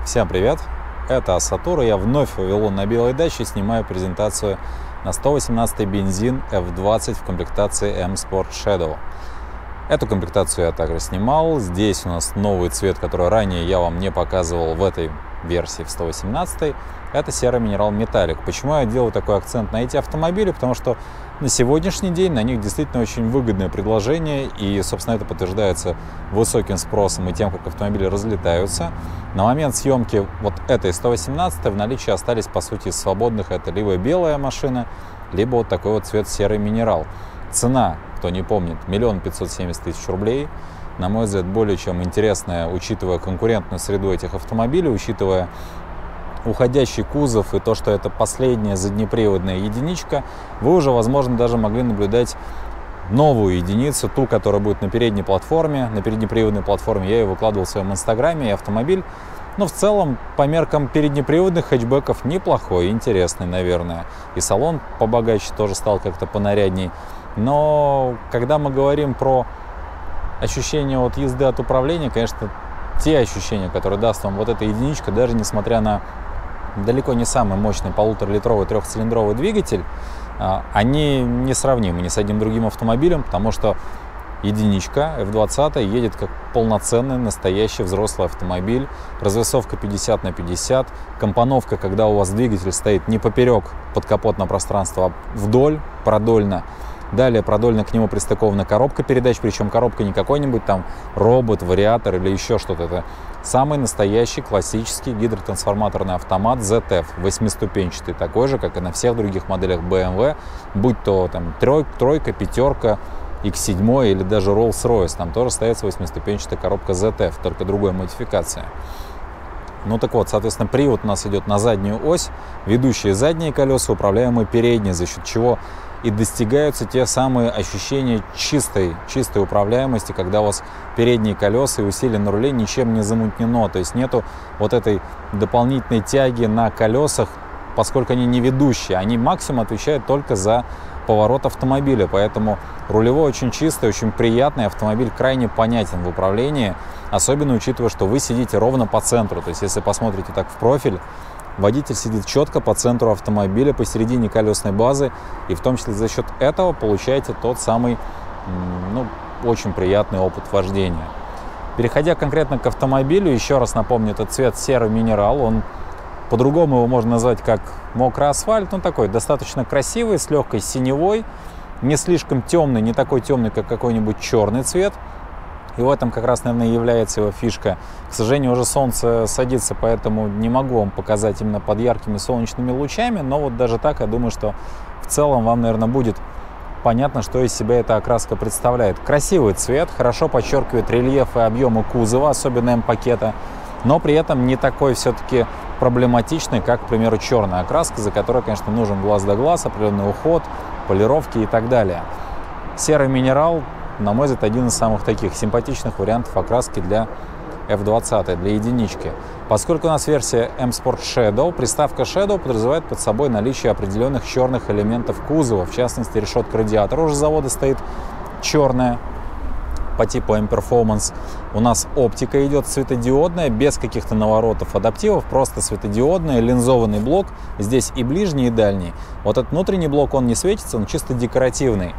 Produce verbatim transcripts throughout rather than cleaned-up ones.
Всем привет! Это Асатур, и я вновь в Вавилон на белой даче снимаю презентацию на сто восемнадцатый бензин эф двадцать в комплектации M-Sport Shadow. Эту комплектацию я также снимал. Здесь у нас новый цвет, который ранее я вам не показывал в этой версии в сто восемнадцатой. Это серый минерал металлик. Почему я делаю такой акцент на эти автомобили? Потому что на сегодняшний день на них действительно очень выгодное предложение, и, собственно, это подтверждается высоким спросом и тем, как автомобили разлетаются. На момент съемки вот этой сто восемнадцатой в наличии остались, по сути, из свободных это либо белая машина, либо вот такой вот цвет серый минерал. Цена, кто не помнит, миллион пятьсот семьдесят тысяч рублей. На мой взгляд, более чем интересная, учитывая конкурентную среду этих автомобилей, учитывая уходящий кузов и то, что это последняя заднеприводная единичка. Вы уже, возможно, даже могли наблюдать новую единицу, ту, которая будет на передней платформе, на переднеприводной платформе. Я ее выкладывал в своем инстаграме, и автомобиль, ну, в целом, по меркам переднеприводных хэтчбеков, неплохой, интересный, наверное. И салон побогаче тоже стал как-то понарядней. Но когда мы говорим про ощущение от езды, от управления, конечно, те ощущения, которые даст вам вот эта единичка, даже несмотря на далеко не самый мощный полуторалитровый трехцилиндровый двигатель, они несравнимы ни с одним другим автомобилем, потому что единичка эф двадцать едет как полноценный настоящий взрослый автомобиль, развесовка пятьдесят на пятьдесят, компоновка, когда у вас двигатель стоит не поперек подкапотного пространства, а вдоль, продольно. Далее продольно к нему пристыкована коробка передач, причем коробка не какой-нибудь там робот, вариатор или еще что-то. Это самый настоящий классический гидротрансформаторный автомат зет эф, восьмиступенчатый, такой же, как и на всех других моделях бэ эм вэ, будь то там тройка, тройка, пятерка, икс семь или даже Rolls-Royce, там тоже стоит восьмиступенчатая коробка зет эф, только другой модификация. Ну так вот, соответственно, привод у нас идет на заднюю ось, ведущие задние колеса, управляемые передние, за счет чего и достигаются те самые ощущения чистой, чистой управляемости, когда у вас передние колеса и усилие на руле ничем не замутнено. То есть нету вот этой дополнительной тяги на колесах, поскольку они не ведущие. Они максимум отвечают только за поворот автомобиля. Поэтому рулевой очень чистый, очень приятный. Автомобиль крайне понятен в управлении, особенно учитывая, что вы сидите ровно по центру. То есть если посмотрите так в профиль, водитель сидит четко по центру автомобиля, посередине колесной базы, и в том числе за счет этого получаете тот самый, ну, очень приятный опыт вождения. Переходя конкретно к автомобилю, еще раз напомню, этот цвет серый минерал, он по-другому его можно назвать как мокрый асфальт, он такой достаточно красивый, с легкой синевой, не слишком темный, не такой темный, как какой-нибудь черный цвет. И в этом как раз, наверное, является его фишка. К сожалению, уже солнце садится, поэтому не могу вам показать именно под яркими солнечными лучами, но вот даже так, я думаю, что в целом вам, наверное, будет понятно, что из себя эта окраска представляет. Красивый цвет, хорошо подчеркивает рельеф и объемы кузова, особенно М-пакета, но при этом не такой все-таки проблематичный, как, к примеру, черная окраска, за которой, конечно, нужен глаз да глаз, определенный уход, полировки и так далее. Серый минерал, на мой взгляд, один из самых таких симпатичных вариантов окраски для эф двадцать, для единички. Поскольку у нас версия M-Sport Shadow, приставка Shadow подразумевает под собой наличие определенных черных элементов кузова, в частности, решетка радиатора уже с завода стоит черная по типу M-Performance. У нас оптика идет светодиодная, без каких-то наворотов, адаптивов, просто светодиодная, линзованный блок. Здесь и ближний, и дальний. Вот этот внутренний блок, он не светится, он чисто декоративный.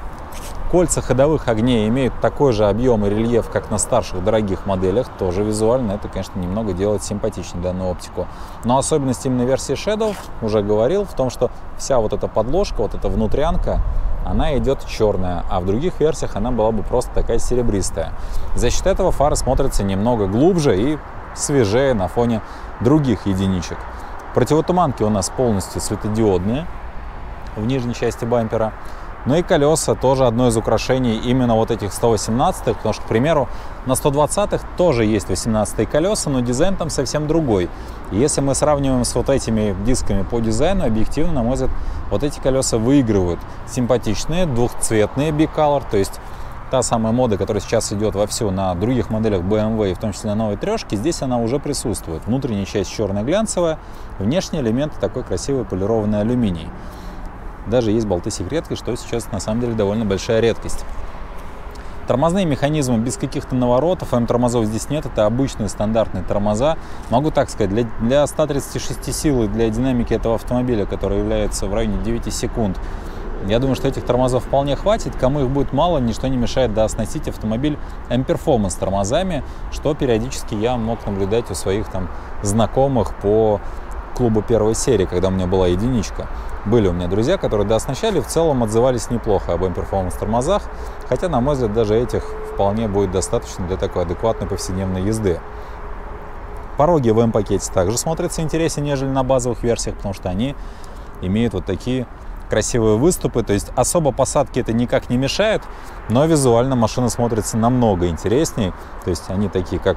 Кольца ходовых огней имеют такой же объем и рельеф, как на старших дорогих моделях. Тоже визуально это, конечно, немного делает симпатичнее данную оптику. Но особенность именно версии Shadow, уже говорил, в том, что вся вот эта подложка, вот эта внутрянка, она идет черная, а в других версиях она была бы просто такая серебристая. За счет этого фары смотрятся немного глубже и свежее на фоне других единичек. Противотуманки у нас полностью светодиодные в нижней части бампера. Ну и колеса тоже одно из украшений именно вот этих сто восемнадцатых, потому что, к примеру, на сто двадцатых тоже есть восемнадцатые колеса, но дизайн там совсем другой. И если мы сравниваем с вот этими дисками по дизайну, объективно, на мой взгляд, вот эти колеса выигрывают. Симпатичные, двухцветные, bicolor, то есть та самая мода, которая сейчас идет вовсю на других моделях бэ эм вэ, и в том числе на новой трешке, здесь она уже присутствует. Внутренняя часть черно-глянцевая, внешние элементы такой красивый полированный алюминий. Даже есть болты секретки, что сейчас на самом деле довольно большая редкость. Тормозные механизмы без каких-то наворотов, М-тормозов здесь нет, это обычные стандартные тормоза. Могу так сказать, для, для ста тридцати шести сил и для динамики этого автомобиля, который является в районе девяти секунд, я думаю, что этих тормозов вполне хватит. Кому их будет мало, ничто не мешает дооснастить автомобиль M-Performance тормозами, что периодически я мог наблюдать у своих там знакомых по клубу первой серии, когда у меня была единичка. Были у меня друзья, которые дооснащали, в целом отзывались неплохо об M-Performance тормозах, хотя, на мой взгляд, даже этих вполне будет достаточно для такой адекватной повседневной езды. Пороги в M-пакете также смотрятся интереснее, нежели на базовых версиях, потому что они имеют вот такие красивые выступы, то есть особо посадки это никак не мешает, но визуально машина смотрится намного интересней, то есть они такие как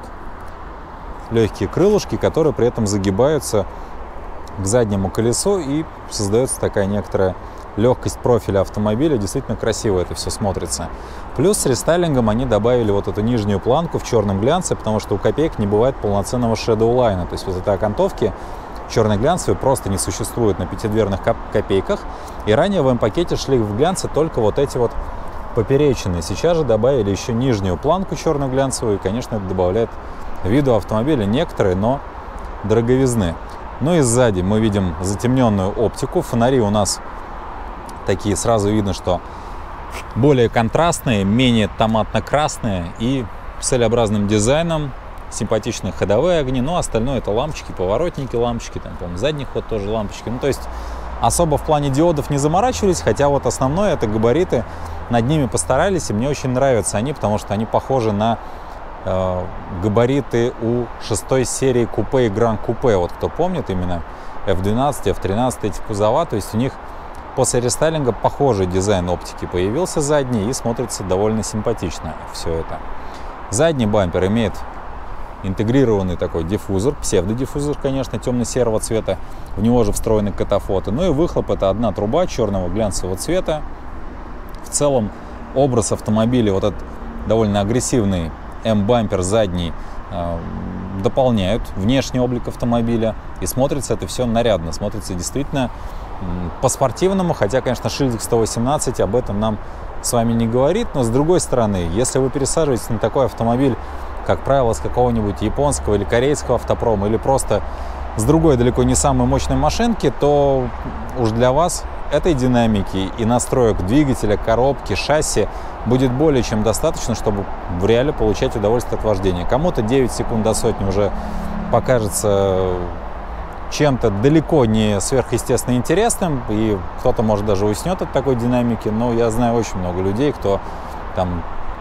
легкие крылышки, которые при этом загибаются к заднему колесу, и создается такая некоторая легкость профиля автомобиля, действительно красиво это все смотрится. Плюс с рестайлингом они добавили вот эту нижнюю планку в черном глянце, потому что у копеек не бывает полноценного shadow line, то есть вот этой окантовки черной глянцевой просто не существует на пятидверных копейках, и ранее в М-пакете шли в глянце только вот эти вот поперечины. Сейчас же добавили еще нижнюю планку черную глянцевую, и, конечно, это добавляет виду автомобиля некоторые, но дороговизны. Ну и сзади мы видим затемненную оптику, фонари у нас такие, сразу видно, что более контрастные, менее томатно-красные и с L-образным дизайном. Симпатичные ходовые огни, но остальное это лампочки, поворотники, лампочки, там, по-моему, задний ход тоже лампочки. Ну, то есть особо в плане диодов не заморачивались, хотя вот основное это габариты, над ними постарались, и мне очень нравятся они, потому что они похожи на э, габариты у шестой серии купе и Гран Купе. Вот кто помнит именно эф двенадцать, эф тринадцать, эти кузова, то есть у них после рестайлинга похожий дизайн оптики появился задний, и смотрится довольно симпатично все это. Задний бампер имеет интегрированный такой диффузор, псевдодиффузор, конечно, темно-серого цвета, в него же встроены катафоты. Ну и выхлоп — это одна труба черного глянцевого цвета. В целом образ автомобиля, вот этот довольно агрессивный М-бампер задний, э, дополняют внешний облик автомобиля, и смотрится это все нарядно, смотрится действительно э, по-спортивному, хотя, конечно, шильдик сто восемнадцать об этом нам с вами не говорит, но с другой стороны, если вы пересаживаетесь на такой автомобиль, как правило, с какого-нибудь японского или корейского автопрома, или просто с другой далеко не самой мощной машинки, то уж для вас этой динамики и настроек двигателя, коробки, шасси будет более чем достаточно, чтобы в реале получать удовольствие от вождения. Кому-то девять секунд до сотни уже покажется чем-то далеко не сверхъестественно интересным, и кто-то, может, даже уснет от такой динамики, но я знаю очень много людей, кто там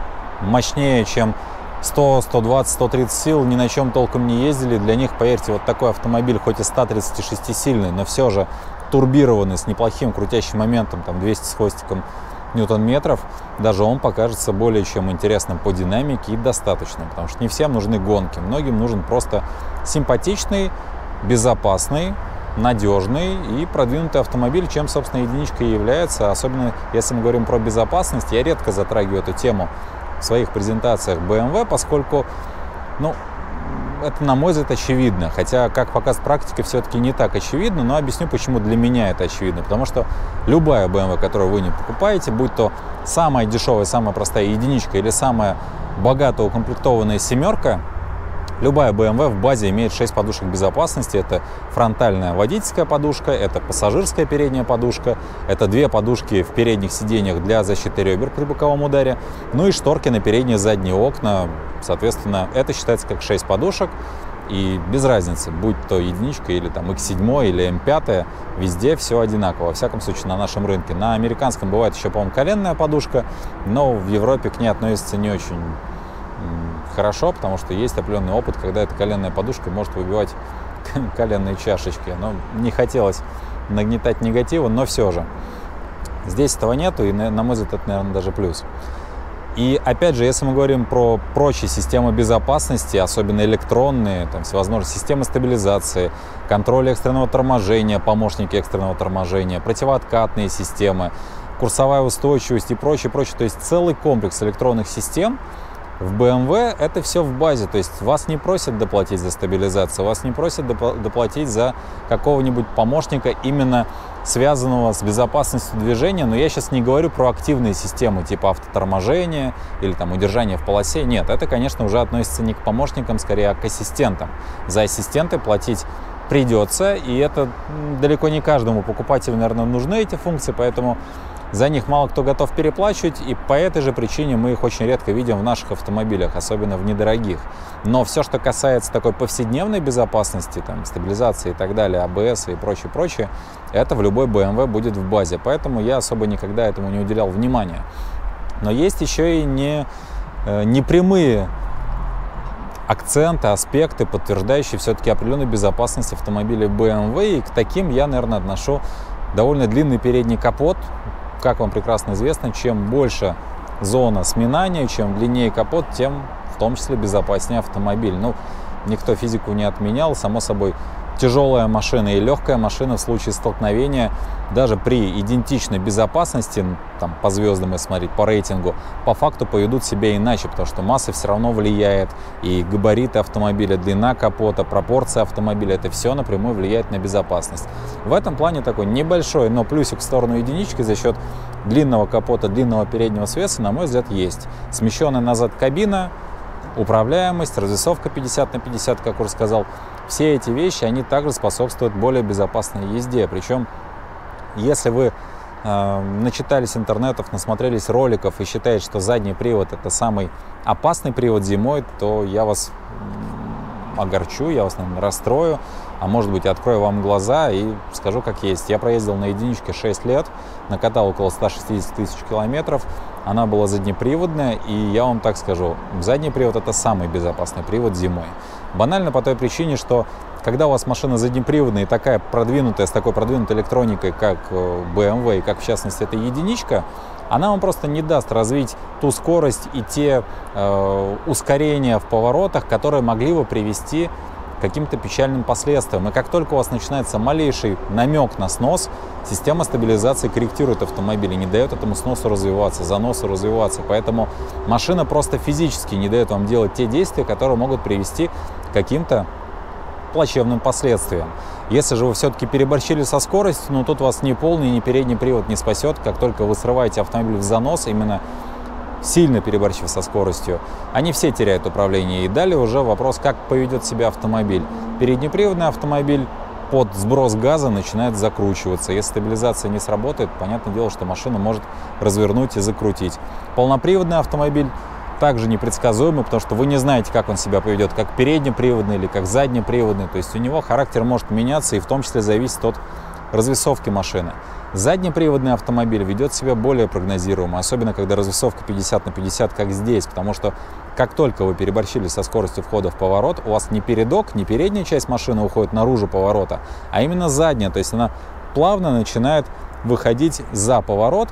мощнее, чем сто, сто двадцать, сто тридцать сил, ни на чем толком не ездили. Для них, поверьте, вот такой автомобиль, хоть и ста тридцати шести сильный, но все же турбированный, с неплохим крутящим моментом, там двести с хвостиком ньютон-метров, даже он покажется более чем интересным по динамике и достаточным, потому что не всем нужны гонки, многим нужен просто симпатичный, безопасный, надежный и продвинутый автомобиль, чем, собственно, единичка и является. Особенно если мы говорим про безопасность, я редко затрагиваю эту тему в своих презентациях бэ эм вэ, поскольку, ну, это, на мой взгляд, очевидно. Хотя, как показывает практика, все-таки не так очевидно, но объясню, почему для меня это очевидно. Потому что любая бэ эм вэ, которую вы не покупаете, будь то самая дешевая, самая простая единичка или самая богато укомплектованная семерка, любая бэ эм вэ в базе имеет шесть подушек безопасности. Это фронтальная водительская подушка, это пассажирская передняя подушка, это две подушки в передних сиденьях для защиты ребер при боковом ударе, ну и шторки на передние и задние окна. Соответственно, это считается как шесть подушек, и без разницы, будь то единичка или там икс семь или эм пять, везде все одинаково, во всяком случае на нашем рынке. На американском бывает еще, по-моему, коленная подушка, но в Европе к ней относится не очень хорошо, потому что есть определенный опыт, когда эта коленная подушка может выбивать коленные чашечки. Но не хотелось нагнетать негатива, но все же. Здесь этого нету, и, на мой взгляд, это, наверное, даже плюс. И опять же, если мы говорим про прочие системы безопасности, особенно электронные, там всевозможные системы стабилизации, контроль экстренного торможения, помощники экстренного торможения, противооткатные системы, курсовая устойчивость и прочее, прочее, то есть целый комплекс электронных систем, В бэ эм вэ это все в базе, то есть вас не просят доплатить за стабилизацию, вас не просят доплатить за какого-нибудь помощника, именно связанного с безопасностью движения, но я сейчас не говорю про активные системы типа автоторможения или там удержания в полосе, нет, это, конечно, уже относится не к помощникам, скорее, а к ассистентам. За ассистенты платить придется, и это далеко не каждому покупателю, наверное, нужны эти функции, поэтому за них мало кто готов переплачивать, и по этой же причине мы их очень редко видим в наших автомобилях, особенно в недорогих. Но все, что касается такой повседневной безопасности, там, стабилизации и так далее, а бэ эс и прочее, прочее, это в любой бэ эм вэ будет в базе. Поэтому я особо никогда этому не уделял внимания. Но есть еще и не, непрямые акценты, аспекты, подтверждающие все-таки определенную безопасность автомобиля бэ эм вэ, и к таким я, наверное, отношу довольно длинный передний капот. Как вам прекрасно известно, чем больше зона сминания, чем длиннее капот, тем в том числе безопаснее автомобиль. Ну, никто физику не отменял, само собой, тяжелая машина и легкая машина в случае столкновения, даже при идентичной безопасности, там, по звездам если смотреть, по рейтингу, по факту поведут себя иначе, потому что масса все равно влияет, и габариты автомобиля, длина капота, пропорция автомобиля, это все напрямую влияет на безопасность. В этом плане такой небольшой, но плюсик в сторону единички за счет длинного капота, длинного переднего свеса, на мой взгляд, есть. Смещенная назад кабина, управляемость, развесовка пятьдесят на пятьдесят, как уже сказал. Все эти вещи, они также способствуют более безопасной езде. Причем, если вы э, начитались интернетов, насмотрелись роликов и считаете, что задний привод — это самый опасный привод зимой, то я вас огорчу, я вас, наверное, расстрою, а может быть, открою вам глаза и скажу, как есть. Я проездил на единичке шесть лет, накатал около ста шестидесяти тысяч километров. Она была заднеприводная, и я вам так скажу, задний привод — это самый безопасный привод зимой. Банально по той причине, что когда у вас машина заднеприводная и такая продвинутая, с такой продвинутой электроникой, как бэ эм вэ, и как в частности эта единичка, она вам просто не даст развить ту скорость и те э, ускорения в поворотах, которые могли бы привести к каким-то печальным последствиям. И как только у вас начинается малейший намек на снос, система стабилизации корректирует автомобиль и не дает этому сносу развиваться, заносу развиваться. Поэтому машина просто физически не дает вам делать те действия, которые могут привести к каким-то плачевным последствиям. Если же вы все-таки переборщили со скоростью, ну тут вас ни полный, ни передний привод не спасет. Как только вы срываете автомобиль в занос, именно сильно переборщив со скоростью, они все теряют управление. И далее уже вопрос, как поведет себя автомобиль. Переднеприводный автомобиль под сброс газа начинает закручиваться. Если стабилизация не сработает, понятное дело, что машину может развернуть и закрутить. Полноприводный автомобиль также непредсказуемый, потому что вы не знаете, как он себя поведет, как переднеприводный или как заднеприводный. То есть у него характер может меняться, и в том числе зависит от развесовки машины. Заднеприводный автомобиль ведет себя более прогнозируемо, особенно когда развесовка пятьдесят на пятьдесят, как здесь, потому что как только вы переборщили со скоростью входа в поворот, у вас не передок, не передняя часть машины уходит наружу поворота, а именно задняя, то есть она плавно начинает выходить за поворот.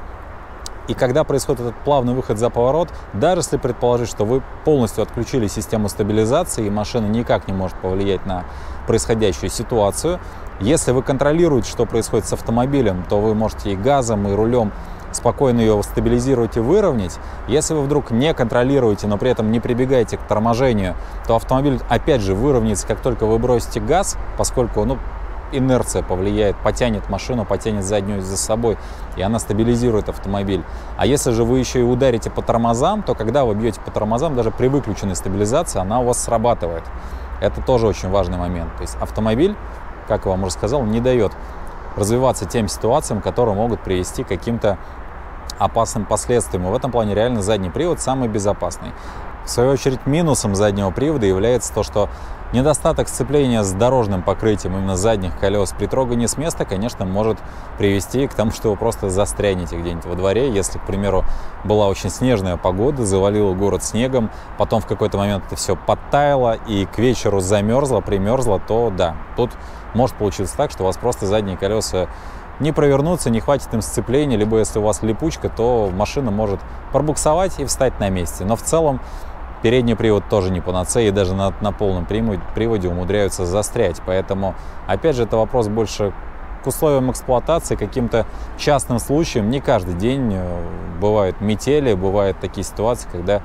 И когда происходит этот плавный выход за поворот, даже если предположить, что вы полностью отключили систему стабилизации и машина никак не может повлиять на происходящую ситуацию, если вы контролируете, что происходит с автомобилем, то вы можете и газом, и рулем спокойно ее стабилизировать и выровнять. Если вы вдруг не контролируете, но при этом не прибегаете к торможению, то автомобиль опять же выровняется, как только вы бросите газ, поскольку, ну, инерция повлияет, потянет машину, потянет заднюю за собой, и она стабилизирует автомобиль. А если же вы еще и ударите по тормозам, то когда вы бьете по тормозам, даже при выключенной стабилизации, она у вас срабатывает. Это тоже очень важный момент. То есть автомобиль, как я вам уже сказал, не дает развиваться тем ситуациям, которые могут привести к каким-то опасным последствиям. И в этом плане реально задний привод самый безопасный. В свою очередь, минусом заднего привода является то, что недостаток сцепления с дорожным покрытием именно задних колес при трогании с места, конечно, может привести к тому, что вы просто застрянете где-нибудь во дворе. Если, к примеру, была очень снежная погода, завалила город снегом, потом в какой-то момент это все подтаяло и к вечеру замерзло, примерзло, то да, тут может получиться так, что у вас просто задние колеса не провернуться, не хватит им сцепления, либо если у вас липучка, то машина может пробуксовать и встать на месте. Но в целом передний привод тоже не панацея, и даже на, на полном приводе умудряются застрять. Поэтому, опять же, это вопрос больше к условиям эксплуатации, каким-то частным случаям. Не каждый день бывают метели, бывают такие ситуации, когда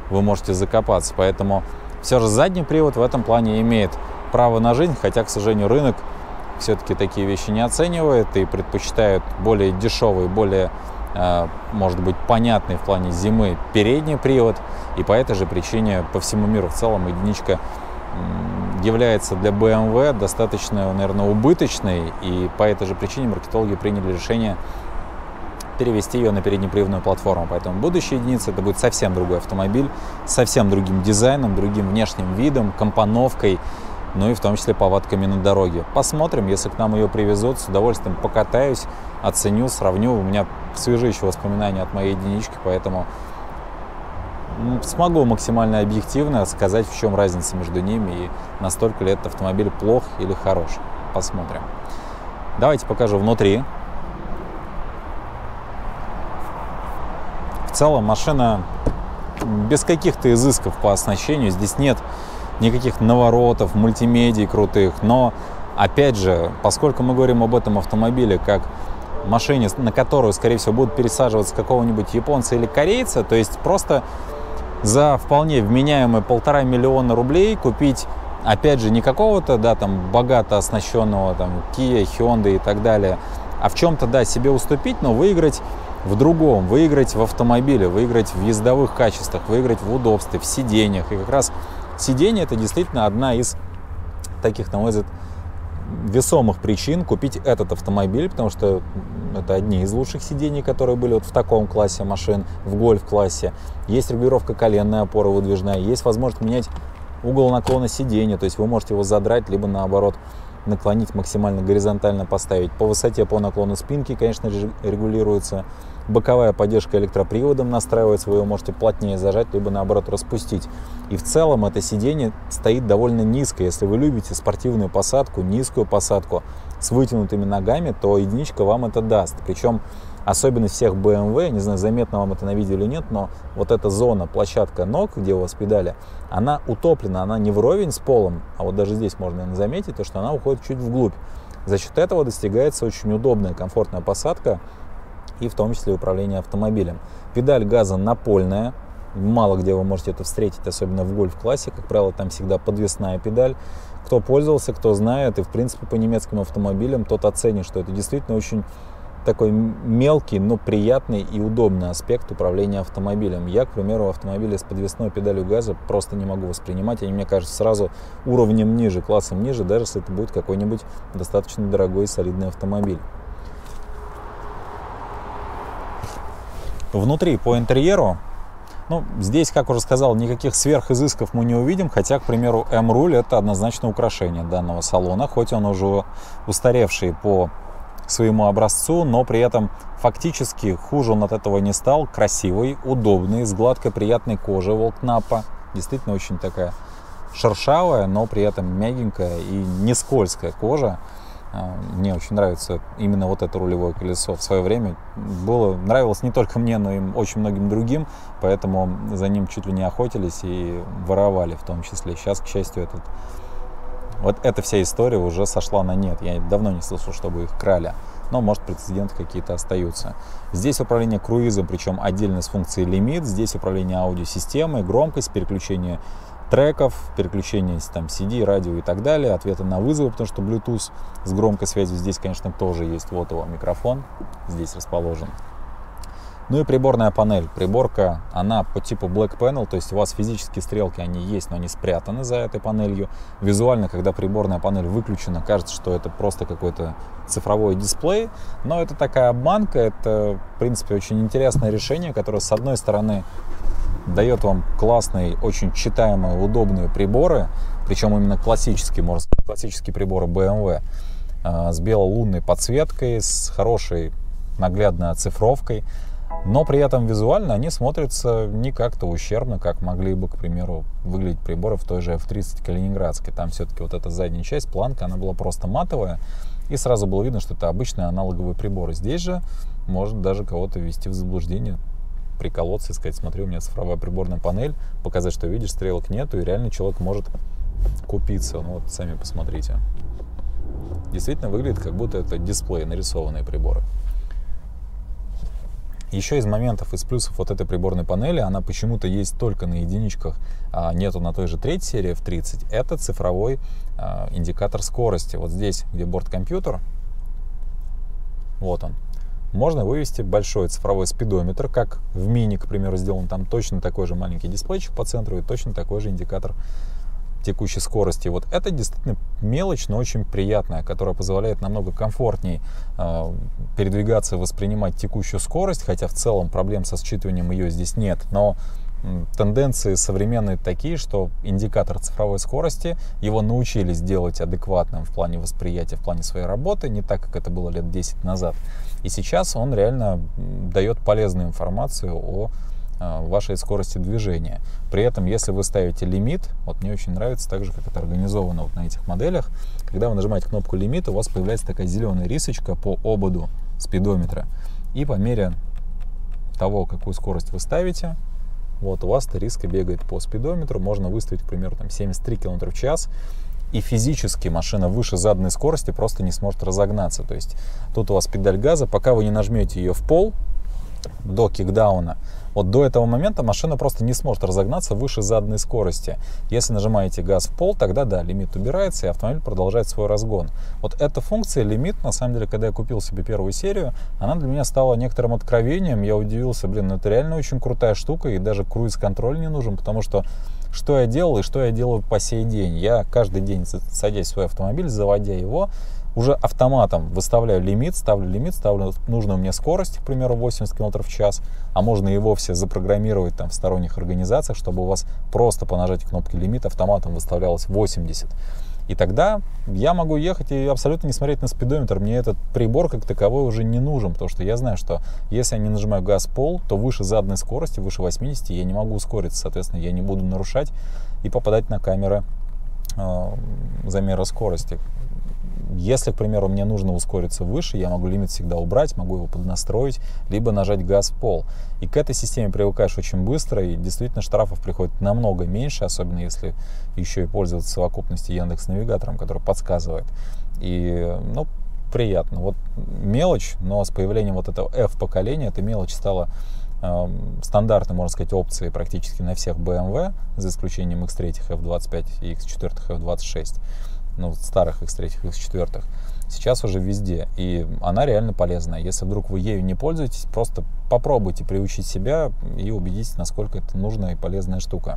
вы можете закопаться. Поэтому все же задний привод в этом плане имеет право на жизнь, хотя, к сожалению, рынок все-таки такие вещи не оценивает и предпочитают более дешевый, более, э, может быть, понятный в плане зимы передний привод. И по этой же причине по всему миру в целом единичка является для бэ эм вэ достаточно, наверное, убыточной. И по этой же причине маркетологи приняли решение перевести ее на переднеприводную платформу. Поэтому будущая единица это будет совсем другой автомобиль, совсем другим дизайном, другим внешним видом, компоновкой, ну и в том числе повадками на дороге. Посмотрим, если к нам ее привезут, с удовольствием покатаюсь, оценю, сравню. У меня свежие еще воспоминания от моей единички, поэтому смогу максимально объективно сказать, в чем разница между ними и настолько ли этот автомобиль плох или хорош. Посмотрим. Давайте покажу внутри. В целом машина без каких-то изысков по оснащению. Здесь нет никаких наворотов, мультимедий крутых. Но, опять же, поскольку мы говорим об этом автомобиле как машине, на которую, скорее всего, будут пересаживаться какого-нибудь японца или корейца, то есть просто за вполне вменяемые полтора миллиона рублей купить, опять же, не какого-то, да, там, богато оснащенного, там, Kia, Hyundai и так далее, а в чем-то, да, себе уступить, но выиграть в другом, выиграть в автомобиле, выиграть в ездовых качествах, выиграть в удобстве, в сиденьях. И как раз сиденье — это действительно одна из таких, на мой взгляд, весомых причин купить этот автомобиль, потому что это одни из лучших сидений, которые были вот в таком классе машин, в гольф-классе. Есть регулировка коленной опоры выдвижная, есть возможность менять угол наклона сиденья, то есть вы можете его задрать, либо наоборот наклонить, максимально горизонтально поставить. По высоте, по наклону спинки, конечно, регулируется. Боковая поддержка электроприводом настраивается, вы его можете плотнее зажать, либо наоборот распустить. И в целом это сиденье стоит довольно низко. Если вы любите спортивную посадку, низкую посадку с вытянутыми ногами, то единичка вам это даст. Причем особенность всех бэ эм вэ, не знаю, заметно вам это на видео или нет, но вот эта зона, площадка ног, где у вас педали, она утоплена, она не вровень с полом, а вот даже здесь можно наверное, заметить, то, что она уходит чуть вглубь. За счет этого достигается очень удобная, комфортная посадка и в том числе управление автомобилем. Педаль газа напольная, мало где вы можете это встретить, особенно в гольф-классе, как правило, там всегда подвесная педаль. Кто пользовался, кто знает, и в принципе по немецким автомобилям, тот оценит, что это действительно очень такой мелкий, но приятный и удобный аспект управления автомобилем. Я, к примеру, автомобили с подвесной педалью газа просто не могу воспринимать. Они, мне кажется, сразу уровнем ниже, классом ниже, даже если это будет какой-нибудь достаточно дорогой и солидный автомобиль. Внутри, по интерьеру, ну, здесь, как уже сказал, никаких сверхизысков мы не увидим, хотя, к примеру, эм-руль — это однозначно украшение данного салона, хоть он уже устаревший по своему образцу, но при этом фактически хуже он от этого не стал. Красивый, удобный, с гладкой, приятной кожей Волкнапа. Действительно очень такая шершавая, но при этом мягенькая и не скользкая кожа. Мне очень нравится именно вот это рулевое колесо. В свое время было, нравилось не только мне, но и очень многим другим, поэтому за ним чуть ли не охотились и воровали в том числе. Сейчас, к счастью, этот Вот эта вся история уже сошла на нет. Я давно не слышал, чтобы их крали. Но, может, прецеденты какие-то остаются. Здесь управление круизом, причем отдельно с функцией лимит. Здесь управление аудиосистемой, громкость, переключение треков, переключение там, си ди, радио и так далее. Ответы на вызовы, потому что Bluetooth с громкой связью здесь, конечно, тоже есть. Вот его микрофон здесь расположен. Ну и приборная панель. Приборка, она по типу Black Panel, то есть у вас физические стрелки, они есть, но они спрятаны за этой панелью. Визуально, когда приборная панель выключена, кажется, что это просто какой-то цифровой дисплей, но это такая обманка, это, в принципе, очень интересное решение, которое, с одной стороны, дает вам классные, очень читаемые, удобные приборы, причем именно классические, можно сказать, классические приборы бэ эм вэ, с бело-лунной подсветкой, с хорошей наглядной оцифровкой. Но при этом визуально они смотрятся не как-то ущербно, как могли бы, к примеру, выглядеть приборы в той же эф тридцать калининградской. Там все-таки вот эта задняя часть, планка, она была просто матовая, и сразу было видно, что это обычные аналоговые приборы. Здесь же может даже кого-то ввести в заблуждение, приколоться и сказать: смотри, у меня цифровая приборная панель, показать, что видишь, стрелок нету, и реально человек может купиться. Ну вот, сами посмотрите. Действительно выглядит, как будто это дисплей, нарисованные приборы. Еще из моментов, из плюсов вот этой приборной панели, она почему-то есть только на единичках, а нету на той же третьей серии эф тридцать, это цифровой а, индикатор скорости. Вот здесь, где борт-компьютер, вот он, можно вывести большой цифровой спидометр, как в мини, к примеру, сделан. Там точно такой же маленький дисплейчик по центру и точно такой же индикатор текущей скорости. Вот это действительно мелочь, но очень приятная, которая позволяет намного комфортнее э, передвигаться, воспринимать текущую скорость, хотя в целом проблем со считыванием ее здесь нет, но м, тенденции современные такие, что индикатор цифровой скорости, его научились делать адекватным в плане восприятия, в плане своей работы, не так, как это было лет десять назад. И сейчас он реально дает полезную информацию о вашей скорости движения. При этом, если вы ставите лимит, вот мне очень нравится также, как это организовано вот на этих моделях, когда вы нажимаете кнопку лимит, у вас появляется такая зеленая рисочка по ободу спидометра. И по мере того, какую скорость вы ставите, вот у вас эта риска бегает по спидометру. Можно выставить, к примеру, там семьдесят три километра в час. И физически машина выше заданной скорости просто не сможет разогнаться. То есть тут у вас педаль газа, пока вы не нажмете ее в пол, до кикдауна, вот до этого момента машина просто не сможет разогнаться выше заданной скорости. Если нажимаете газ в пол, тогда да, лимит убирается, и автомобиль продолжает свой разгон. Вот эта функция лимит, на самом деле, когда я купил себе первую серию, она для меня стала некоторым откровением. Я удивился, блин, ну это реально очень крутая штука, и даже круиз-контроль не нужен, потому что что я делал и что я делаю по сей день. Я каждый день, садясь в свой автомобиль, заводя его, уже автоматом выставляю лимит, ставлю лимит, ставлю нужную мне скорость, к примеру, восемьдесят километров в час, а можно и вовсе запрограммировать там в сторонних организациях, чтобы у вас просто по нажатию кнопки лимит автоматом выставлялось восемьдесят. И тогда я могу ехать и абсолютно не смотреть на спидометр. Мне этот прибор как таковой уже не нужен, потому что я знаю, что если я не нажимаю газ в пол, то выше заданной скорости, выше восьмидесяти, я не могу ускориться. Соответственно, я не буду нарушать и попадать на камеры э, замера скорости. Если, к примеру, мне нужно ускориться выше, я могу лимит всегда убрать, могу его поднастроить, либо нажать газ в пол. И к этой системе привыкаешь очень быстро, и действительно штрафов приходит намного меньше, особенно если еще и пользоваться совокупностью Яндекс.Навигатором, который подсказывает. И, ну, приятно. Вот мелочь, но с появлением вот этого F-поколения эта мелочь стала э, стандартной, можно сказать, опцией практически на всех бэ эм вэ, за исключением икс три, эф двадцать пять и икс четыре, эф двадцать шесть. Ну, старых икс три, икс четыре. Сейчас уже везде, и она реально полезная. Если вдруг вы ею не пользуетесь, просто попробуйте приучить себя и убедитесь, насколько это нужная и полезная штука.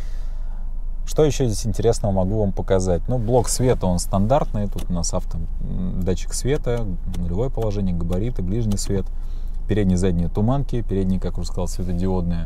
Что еще здесь интересного могу вам показать? Ну, блок света, он стандартный. Тут у нас авто, датчик света, нулевое положение, габариты, ближний свет, передние и задние туманки, передние, как уже сказал, светодиодные.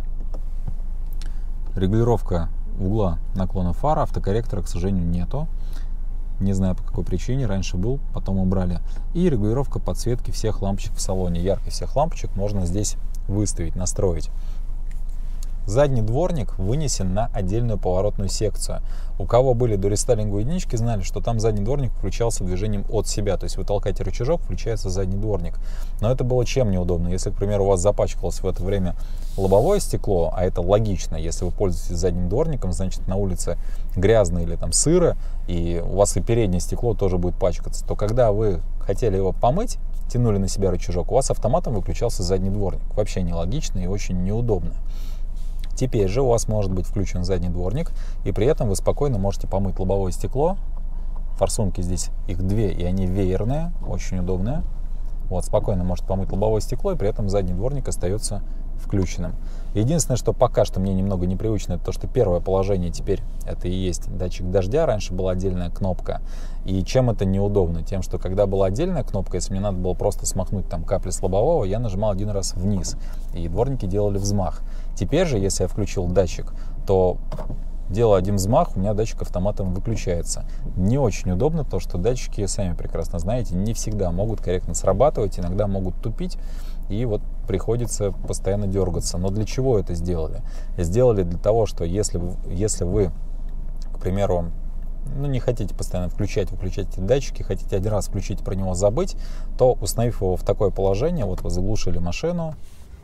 Регулировка угла наклона фара, автокорректора, к сожалению, нету. Не знаю по какой причине, раньше был, потом убрали. И регулировка подсветки всех лампочек в салоне. Яркость всех лампочек можно здесь выставить, настроить. Задний дворник вынесен на отдельную поворотную секцию. У кого были дорестайлинговые единички, знали, что там задний дворник включался движением от себя. То есть вы толкаете рычажок, включается задний дворник. Но это было чем неудобно. Если, к примеру, у вас запачкалось в это время лобовое стекло, а это логично, если вы пользуетесь задним дворником, значит на улице грязно или там сыро, и у вас и переднее стекло тоже будет пачкаться, то когда вы хотели его помыть, тянули на себя рычажок, у вас автоматом выключался задний дворник. Вообще нелогично и очень неудобно. Теперь же у вас может быть включен задний дворник, и при этом вы спокойно можете помыть лобовое стекло. Форсунки здесь, их две, и они веерные, очень удобные. Вот, спокойно можете помыть лобовое стекло, и при этом задний дворник остается включенным. Единственное, что пока что мне немного непривычно, это то, что первое положение теперь это и есть датчик дождя. Раньше была отдельная кнопка. И чем это неудобно? Тем, что когда была отдельная кнопка, если мне надо было просто смахнуть там капли с лобового, я нажимал один раз вниз, и дворники делали взмах. Теперь же, если я включил датчик, то делая один взмах, у меня датчик автоматом выключается. Не очень удобно то, что датчики, сами прекрасно знаете, не всегда могут корректно срабатывать, иногда могут тупить, и вот приходится постоянно дергаться. Но для чего это сделали? Сделали для того, что если, если вы, к примеру, ну, не хотите постоянно включать, выключать эти датчики, хотите один раз включить, про него забыть, то, установив его в такое положение, вот вы заглушили машину,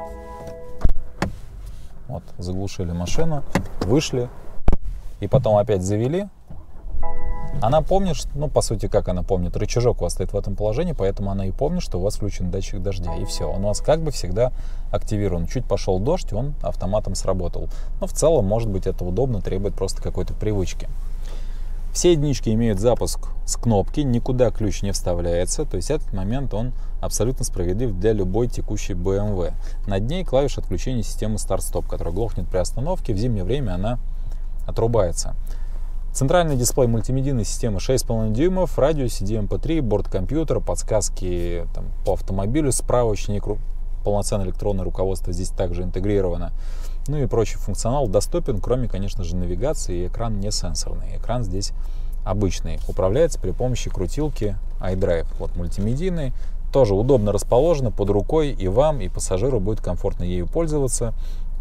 вот, заглушили машину, вышли, и потом опять завели, Она помнит, что, ну, по сути, как она помнит, рычажок у вас стоит в этом положении, поэтому она и помнит, что у вас включен датчик дождя, и все. Он у вас как бы всегда активирован. Чуть пошел дождь, он автоматом сработал. Но в целом, может быть, это удобно, требует просто какой-то привычки. Все единички имеют запуск с кнопки, никуда ключ не вставляется, то есть этот момент он абсолютно справедлив для любой текущей бэ эм вэ. Над ней клавиша отключения системы старт-стоп, которая глохнет при остановке, в зимнее время она отрубается. Центральный дисплей мультимедийной системы шесть с половиной дюймов, радио, си ди эм пи три, борт-компьютер, подсказки там, по автомобилю, справочник, полноценное электронное руководство здесь также интегрировано. Ну и прочий функционал доступен, кроме, конечно же, навигации, и экран не сенсорный. Экран здесь обычный. Управляется при помощи крутилки iDrive. Вот мультимедийный. Тоже удобно расположено под рукой, и вам, и пассажиру будет комфортно ею пользоваться.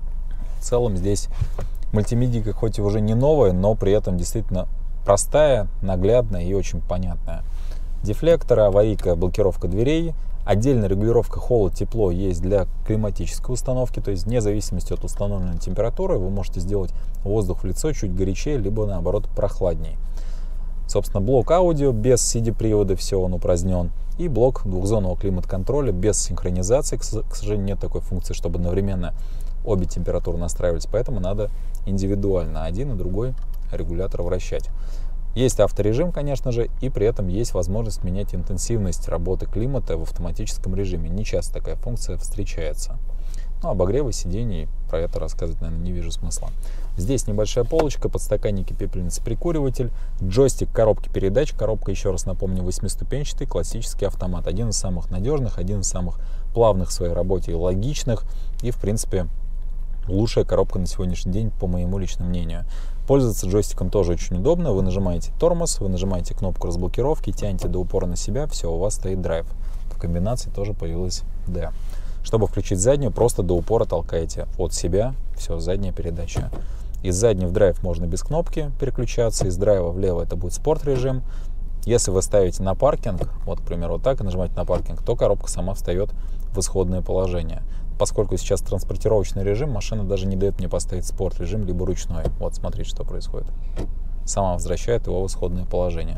В целом здесь мультимедийка хоть и уже не новая, но при этом действительно простая, наглядная и очень понятная. Дефлекторы, аварийка, блокировка дверей. Отдельная регулировка холод-тепло есть для климатической установки, то есть вне зависимости от установленной температуры вы можете сделать воздух в лицо чуть горячее, либо наоборот прохладней. Собственно, блок аудио без си ди-привода, все, он упразднен. И блок двухзонного климат-контроля без синхронизации, к сожалению, нет такой функции, чтобы одновременно обе температуры настраивались, поэтому надо индивидуально один и другой регулятор вращать. Есть авторежим, конечно же, и при этом есть возможность менять интенсивность работы климата в автоматическом режиме. Не часто такая функция встречается. Ну, обогревы сидений, про это рассказывать, наверное, не вижу смысла. Здесь небольшая полочка, подстаканники, пепельница, прикуриватель, джойстик коробки передач. Коробка, еще раз напомню, восьмиступенчатый классический автомат. Один из самых надежных, один из самых плавных в своей работе и логичных. И, в принципе, лучшая коробка на сегодняшний день, по моему личному мнению. Пользоваться джойстиком тоже очень удобно. Вы нажимаете тормоз, вы нажимаете кнопку разблокировки, тянете до упора на себя, все, у вас стоит драйв. В комбинации тоже появилась D. Чтобы включить заднюю, просто до упора толкаете от себя, все, задняя передача. Из задней в драйв можно без кнопки переключаться, из драйва влево это будет спорт режим. Если вы ставите на паркинг, вот, к примеру, вот так и нажимаете на паркинг, то коробка сама встает в исходное положение. Поскольку сейчас транспортировочный режим, машина даже не дает мне поставить спорт режим, либо ручной. Вот, смотрите, что происходит. Сама возвращает его в исходное положение.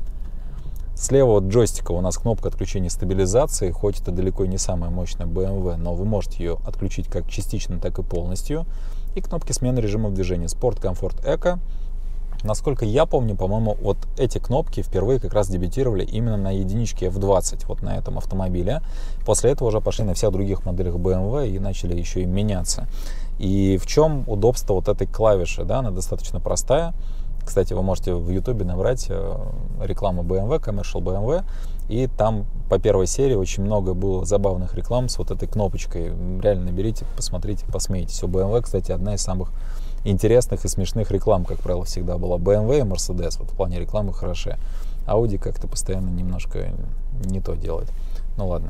Слева от джойстика у нас кнопка отключения стабилизации. Хоть это далеко не самая мощная бэ эм вэ, но вы можете ее отключить как частично, так и полностью. И кнопки смены режимов движения. Спорт, комфорт, эко. Насколько я помню, по-моему, вот эти кнопки впервые как раз дебютировали именно на единичке эф двадцать, вот на этом автомобиле. После этого уже пошли на всех других моделях бэ эм вэ и начали еще и меняться. И в чем удобство вот этой клавиши? Да, она достаточно простая. Кстати, вы можете в ютубе набрать рекламу бэ эм вэ, Commercial бэ эм вэ, и там по первой серии очень много было забавных реклам с вот этой кнопочкой. Реально наберите, посмотрите, посмейтесь. У бэ эм вэ, кстати, одна из самых интересных и смешных реклам, как правило, всегда была. бэ эм вэ и Mercedes вот в плане рекламы хороши. Audi как-то постоянно немножко не то делает. Ну ладно.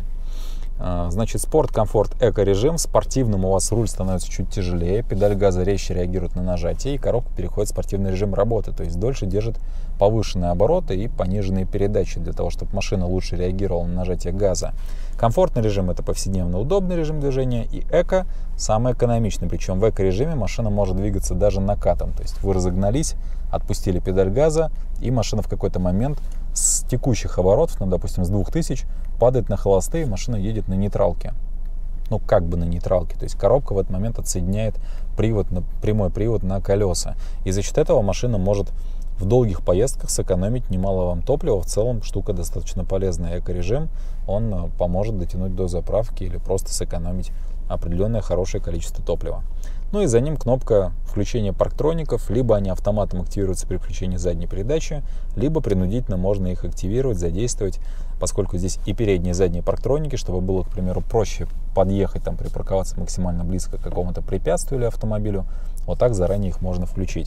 Значит, спорт, комфорт, эко-режим. Спортивным у вас руль становится чуть тяжелее, педаль газа резче реагирует на нажатие, и коробка переходит в спортивный режим работы, то есть дольше держит повышенные обороты и пониженные передачи, для того, чтобы машина лучше реагировала на нажатие газа. Комфортный режим — это повседневно удобный режим движения, и эко — самый экономичный, причем в эко-режиме машина может двигаться даже накатом, то есть вы разогнались, отпустили педаль газа, и машина в какой-то момент с текущих оборотов, ну, допустим, с двух тысяч, падает на холостые, машина едет на нейтралке. Ну, как бы на нейтралке. То есть коробка в этот момент отсоединяет привод, на, прямой привод на колеса. И за счет этого машина может в долгих поездках сэкономить немало вам топлива. В целом штука достаточно полезная. Эко-режим, он поможет дотянуть до заправки или просто сэкономить определенное хорошее количество топлива. Ну и за ним кнопка включения парктроников. Либо они автоматом активируются при включении задней передачи, либо принудительно можно их активировать, задействовать, поскольку здесь и передние, и задние парктроники, чтобы было, к примеру, проще подъехать, там, припарковаться максимально близко к какому-то препятствию или автомобилю. Вот так заранее их можно включить.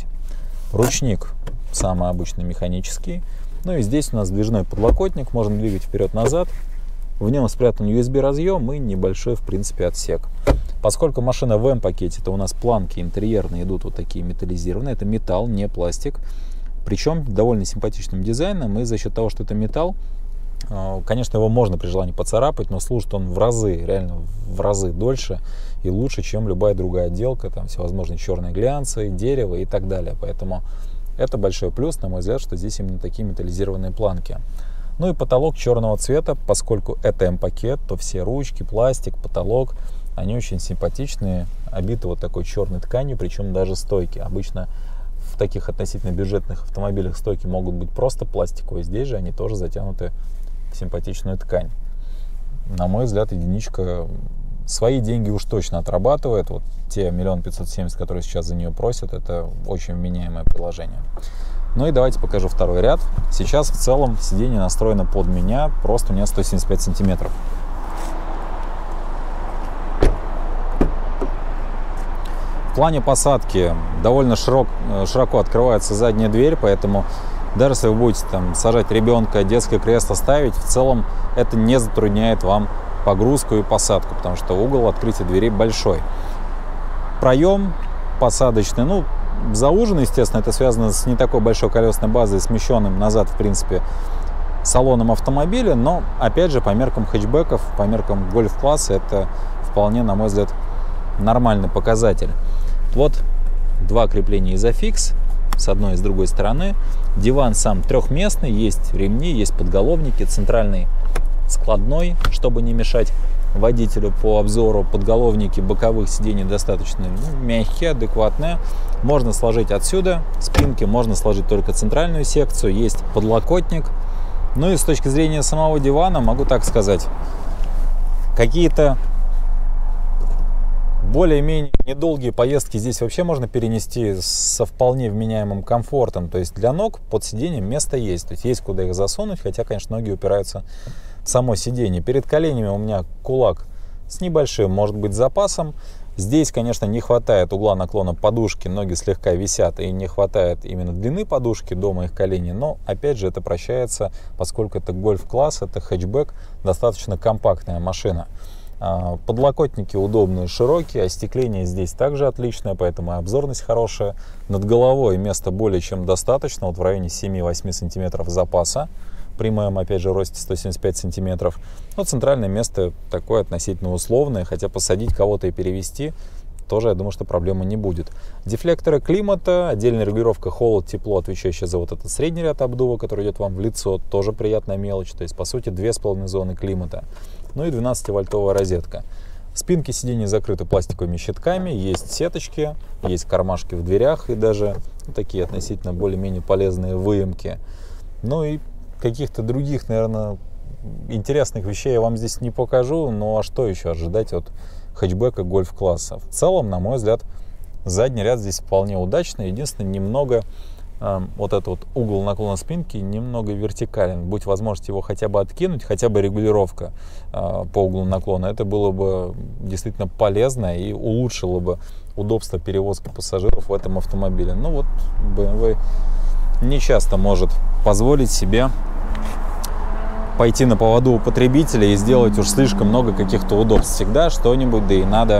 Ручник самый обычный, механический. Ну и здесь у нас сдвижной подлокотник, можно двигать вперед-назад. В нем спрятан ю эс би разъем и небольшой, в принципе, отсек. Поскольку машина в эм-пакете, то у нас планки интерьерные идут вот такие металлизированные. Это металл, не пластик. Причем довольно симпатичным дизайном. И за счет того, что это металл, конечно, его можно при желании поцарапать, но служит он в разы, реально в разы дольше и лучше, чем любая другая отделка. Там всевозможные черные глянцы, дерево и так далее. Поэтому Это большой плюс, на мой взгляд, что здесь именно такие металлизированные планки. Ну и потолок черного цвета, поскольку это М-пакет, то все ручки, пластик, потолок, они очень симпатичные, обиты вот такой черной тканью, причем даже стойки. Обычно в таких относительно бюджетных автомобилях стойки могут быть просто пластиковые, здесь же они тоже затянуты в симпатичную ткань. На мой взгляд, единичка свои деньги уж точно отрабатывает. Вот те миллион пятьсот семьдесят, которые сейчас за нее просят, это очень вменяемое приложение. Ну и давайте покажу второй ряд. Сейчас в целом сиденье настроено под меня, просто у меня сто семьдесят пять сантиметров. В плане посадки довольно широк, широко открывается задняя дверь, поэтому даже если вы будете там сажать ребенка, детское кресло ставить, в целом это не затрудняет вам погрузку и посадку, потому что угол открытия двери большой. Проем посадочный, ну, заужен, естественно, это связано с не такой большой колесной базой, смещенным назад, в принципе, салоном автомобиля, но, опять же, по меркам хэтчбеков, по меркам гольф-класса, это вполне, на мой взгляд, нормальный показатель. Вот два крепления изофикс с одной и с другой стороны. Диван сам трехместный, есть ремни, есть подголовники, центральный складной, чтобы не мешать водителю по обзору. Подголовники боковых сидений достаточно ну, мягкие, адекватные. Можно сложить отсюда спинки, можно сложить только центральную секцию, есть подлокотник. Ну и с точки зрения самого дивана, могу так сказать, какие-то более-менее недолгие поездки здесь вообще можно перенести со вполне вменяемым комфортом. То есть для ног под сиденьем место есть. То есть есть куда их засунуть, хотя, конечно, ноги упираются в само сиденье. Перед коленями у меня кулак с небольшим, может быть, запасом. Здесь, конечно, не хватает угла наклона подушки, ноги слегка висят, и не хватает именно длины подушки до моих коленей. Но, опять же, это прощается, поскольку это гольф-класс, это хэтчбэк, достаточно компактная машина. Подлокотники удобные, широкие, остекление здесь также отличное, поэтому обзорность хорошая. Над головой места более чем достаточно, вот в районе семь-восемь сантиметров запаса, при моем, опять же, росте сто семьдесят пять сантиметров. Но центральное место такое относительно условное, хотя посадить кого-то и перевести тоже, я думаю, что проблемы не будет. Дефлекторы климата, отдельная регулировка холод-тепло, отвечающая за вот этот средний ряд обдува, который идет вам в лицо, тоже приятная мелочь. То есть, по сути, две с половиной зоны климата. Ну и двенадцативольтовая розетка. Спинки сидений закрыты пластиковыми щитками, есть сеточки, есть кармашки в дверях и даже ну, такие относительно более-менее полезные выемки. Ну и каких-то других, наверное, интересных вещей я вам здесь не покажу. Ну а что еще ожидать от хэтчбека гольф-класса? В целом, на мой взгляд, задний ряд здесь вполне удачный. Единственное, немного э, вот этот вот угол наклона спинки немного вертикален. Будь возможность его хотя бы откинуть, хотя бы регулировка э, по углу наклона, это было бы действительно полезно и улучшило бы удобство перевозки пассажиров в этом автомобиле. Ну вот бэ эм вэ не часто может позволить себе пойти на поводу у потребителя и сделать уж слишком много каких-то удобств. Всегда что-нибудь, да и надо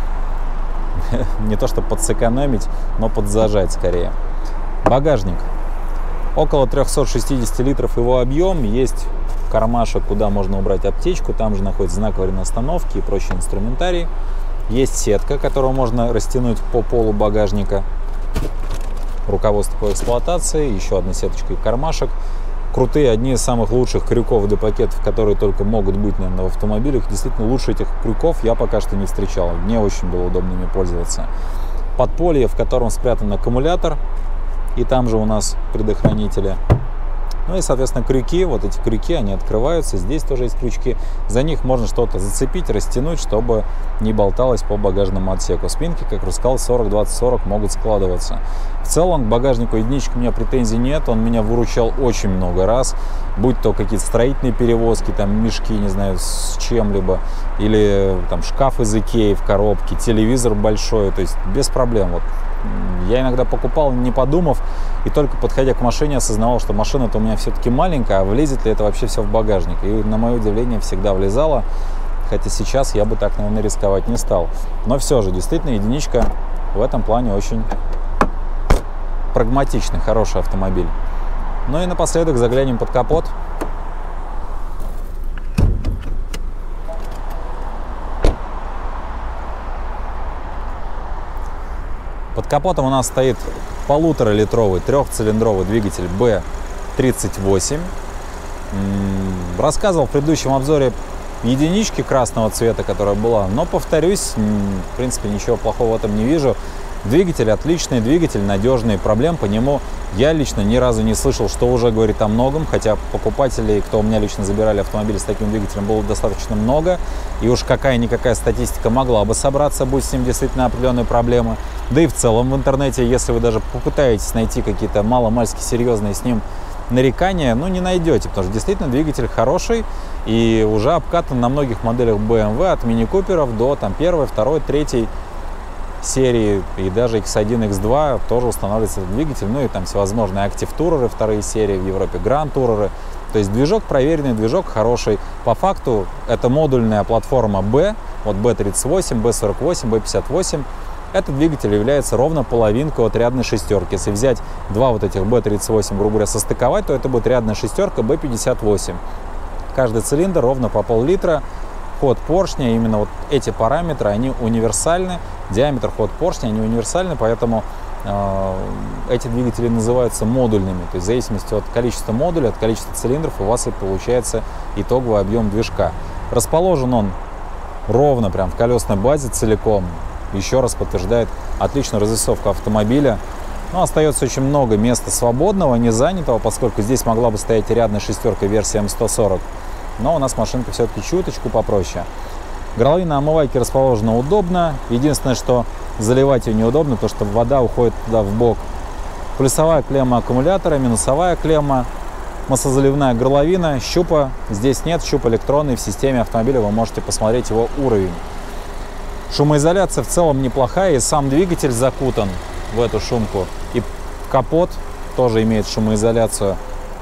не то что подсэкономить, но подзажать скорее. Багажник. Около трёхсот шестидесяти литров его объем. Есть кармашек, куда можно убрать аптечку. Там же находится знак аварийной остановки и прочий инструментарий. Есть сетка, которую можно растянуть по полу багажника. Руководство по эксплуатации. Еще одна сеточка и кармашек. Крутые, одни из самых лучших крюков D-пакетов, которые только могут быть, наверное, в автомобилях. Действительно, лучше этих крюков я пока что не встречал. Мне очень было удобно ими пользоваться. Подполье, в котором спрятан аккумулятор. И там же у нас предохранители. Ну и, соответственно, крюки. Вот эти крюки, они открываются. Здесь тоже есть крючки. За них можно что-то зацепить, растянуть, чтобы не болталось по багажному отсеку. Спинки, как уже сказал, сорок двадцать сорок могут складываться. В целом, к багажнику единички у меня претензий нет. Он меня выручал очень много раз. Будь то какие-то строительные перевозки, там мешки, не знаю, с чем-либо. Или там шкаф из Икеи в коробке, телевизор большой. То есть без проблем. Вот. Я иногда покупал, не подумав, и только подходя к машине осознавал, что машина-то у меня все-таки маленькая, а влезет ли это вообще все в багажник. И на мое удивление всегда влезало, хотя сейчас я бы так, наверное, рисковать не стал. Но все же, действительно, единичка в этом плане очень прагматичный, хороший автомобиль. Ну и напоследок заглянем под капот. Под Под капотом у нас стоит полуторалитровый трехцилиндровый двигатель бэ тридцать восемь. Рассказывал в предыдущем обзоре единички красного цвета, которая была, но, повторюсь, в принципе, ничего плохого в этом не вижу. Двигатель отличный, двигатель надежный, проблем по нему я лично ни разу не слышал, что уже говорит о многом, хотя покупателей, кто у меня лично забирали автомобили с таким двигателем, было достаточно много, и уж какая-никакая статистика могла бы собраться, будь с ним действительно определенные проблемы. Да и в целом в интернете, если вы даже попытаетесь найти какие-то маломальски серьезные с ним нарекания, ну, не найдете, потому что действительно двигатель хороший и уже обкатан на многих моделях бэ эм вэ, от мини-куперов до там первой, второй, третьей серии, и даже икс один, икс два тоже устанавливается этот двигатель, ну и там всевозможные Active Tourer, вторые серии, в Европе Grand Tourer. То есть движок проверенный, движок хороший. По факту это модульная платформа B, вот бэ тридцать восемь, бэ сорок восемь, бэ пятьдесят восемь. Этот двигатель является ровно половинкой от рядной шестерки. Если взять два вот этих бэ тридцать восемь, грубо говоря, состыковать, то это будет рядная шестерка бэ пятьдесят восемь. Каждый цилиндр ровно по пол-литра. Ход поршня, именно вот эти параметры, они универсальны. Диаметр, ход поршня, они универсальны, поэтому э, эти двигатели называются модульными. То есть в зависимости от количества модулей, от количества цилиндров у вас и получается итоговый объем движка. Расположен он ровно прям в колесной базе целиком. Еще раз подтверждает отличную разрисовку автомобиля. Но остается очень много места свободного, не занятого, поскольку здесь могла бы стоять рядная шестерка версии эм сто сорок. Но у нас машинка все-таки чуточку попроще. Горловина омывайки расположена удобно. Единственное, что заливать ее неудобно, то что вода уходит туда в бок. Плюсовая клемма аккумулятора, минусовая клемма, маслозаливная горловина, щупа. Здесь нет, щуп электронный. В системе автомобиля вы можете посмотреть его уровень. Шумоизоляция в целом неплохая, и сам двигатель закутан в эту шумку. И капот тоже имеет шумоизоляцию.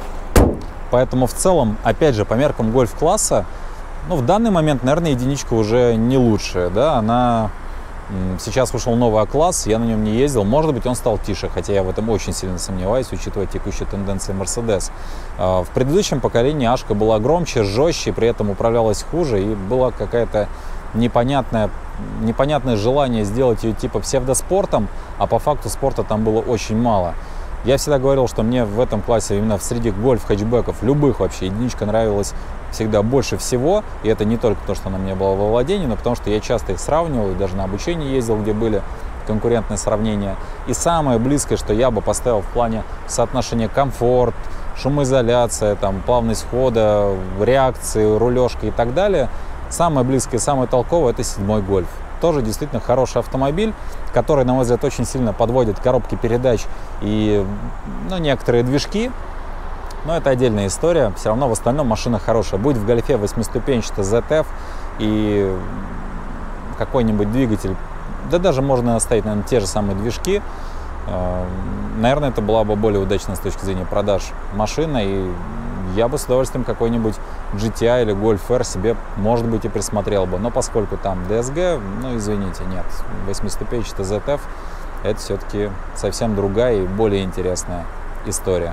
Поэтому в целом, опять же, по меркам гольф-класса, ну, в данный момент, наверное, единичка уже не лучшая, да, она... Сейчас вышел новый А-класс, я на нем не ездил, может быть, он стал тише, хотя я в этом очень сильно сомневаюсь, учитывая текущие тенденции Mercedes. В предыдущем поколении Ашка была громче, жестче, при этом управлялась хуже, и была какая-то непонятное, непонятное желание сделать ее типа псевдоспортом, а по факту спорта там было очень мало. Я всегда говорил, что мне в этом классе, именно в среди гольф-хэтчбеков, любых вообще, единичка нравилась всегда больше всего. И это не только то, что она мне была во владении, но потому что я часто их сравнивал, и даже на обучение ездил, где были конкурентные сравнения. И самое близкое, что я бы поставил в плане соотношения комфорт, шумоизоляция, там, плавность хода, реакции, рулежка и так далее, самое близкое и самое толковое — это седьмой гольф. Тоже действительно хороший автомобиль, который, на мой взгляд, очень сильно подводит коробки передач и, ну, некоторые движки. Но это отдельная история. Все равно в остальном машина хорошая. Будь в гольфе восьмиступенчатый зет эф и какой-нибудь двигатель, да даже можно оставить, наверное, те же самые движки, наверное, это была бы более удачная с точки зрения продаж машина, и я бы с удовольствием какой-нибудь джи ти ай или Golf R себе, может быть, и присмотрел бы. Но поскольку там ди эс джи, ну, извините, нет. восьмиступенчатый зет эф — это все-таки совсем другая и более интересная история.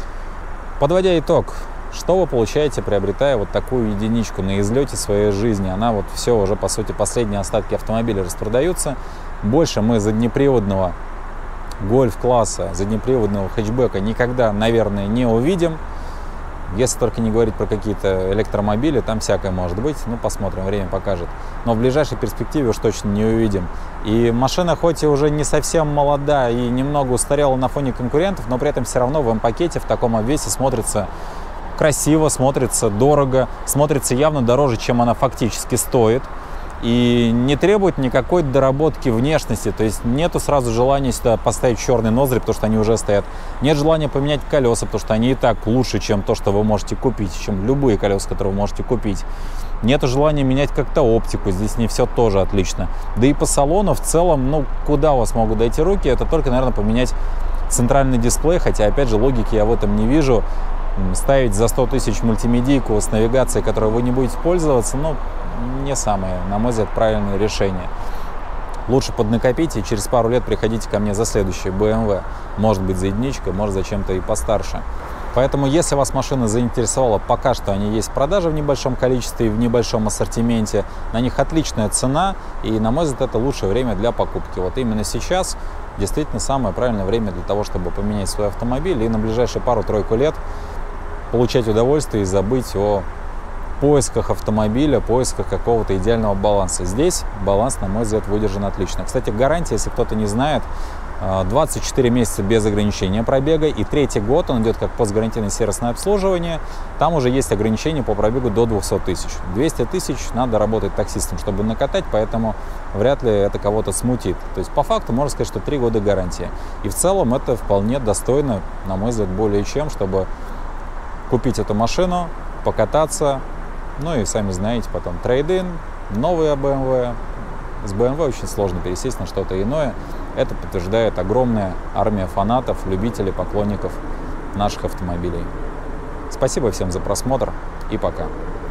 Подводя итог, что вы получаете, приобретая вот такую единичку на излете своей жизни? Она вот все, уже, по сути, последние остатки автомобиля распродаются. Больше мы заднеприводного гольф-класса, заднеприводного хэтчбека никогда, наверное, не увидим. Если только не говорить про какие-то электромобили, там всякое может быть. Ну, посмотрим, время покажет. Но в ближайшей перспективе уж точно не увидим. И машина хоть и уже не совсем молода и немного устарела на фоне конкурентов, но при этом все равно в М-пакете в таком обвесе смотрится красиво, смотрится дорого, смотрится явно дороже, чем она фактически стоит. И не требует никакой доработки внешности, то есть нету сразу желания сюда поставить черные ноздри, потому что они уже стоят. Нет желания поменять колеса, потому что они и так лучше, чем то, что вы можете купить, чем любые колеса, которые вы можете купить. Нету желания менять как-то оптику, здесь не все тоже отлично. Да и по салону в целом, ну, куда у вас могут дойти руки, это только, наверное, поменять центральный дисплей, хотя, опять же, логики я в этом не вижу. Ставить за сто тысяч мультимедийку с навигацией, которой вы не будете пользоваться, ну, не самое, на мой взгляд, правильное решение. Лучше поднакопите и через пару лет приходите ко мне за следующее бэ эм вэ. Может быть, за единичкой, может, за чем-то и постарше. Поэтому, если вас машина заинтересовала, пока что они есть в продаже в небольшом количестве и в небольшом ассортименте. На них отличная цена, и, на мой взгляд, это лучшее время для покупки. Вот именно сейчас действительно самое правильное время для того, чтобы поменять свой автомобиль и на ближайшие пару-тройку лет получать удовольствие и забыть о поисках автомобиля, поисках какого-то идеального баланса. Здесь баланс, на мой взгляд, выдержан отлично. Кстати, гарантия, если кто-то не знает, двадцать четыре месяца без ограничения пробега, и третий год он идет как постгарантийное сервисное обслуживание. Там уже есть ограничения по пробегу до двухсот тысяч. двести тысяч надо работать таксистом, чтобы накатать, поэтому вряд ли это кого-то смутит. То есть по факту можно сказать, что три года гарантии. И в целом это вполне достойно, на мой взгляд, более чем, чтобы купить эту машину, покататься. Ну и сами знаете, потом трейд-ин, новая бэ эм вэ. С бэ эм вэ очень сложно пересесть на что-то иное. Это подтверждает огромная армия фанатов, любителей, поклонников наших автомобилей. Спасибо всем за просмотр и пока.